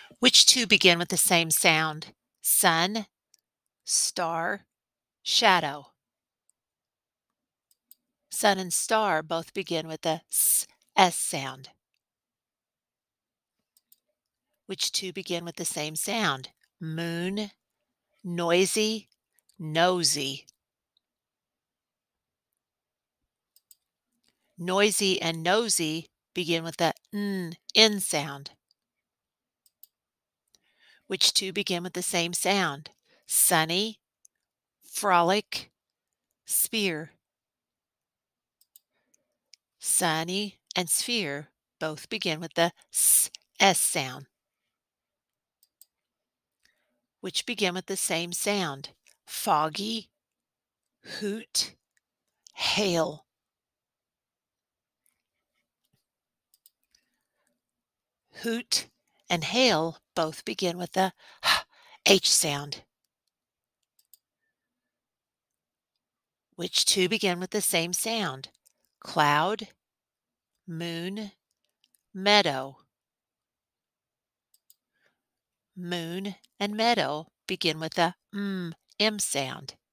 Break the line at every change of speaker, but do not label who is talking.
Which two begin with the same sound? Sun, star, shadow. Sun and star both begin with the S sound. Which two begin with the same sound? Moon, noisy, nosy. Noisy and nosy begin with the N sound. Which two begin with the same sound? Sunny, frolic, sphere. Sunny and sphere both begin with the S sound. Which begin with the same sound? Foggy, hoot, hail. Hoot and hail both begin with the H sound. Which two begin with the same sound? Cloud, moon, meadow. Moon and meadow begin with the M sound.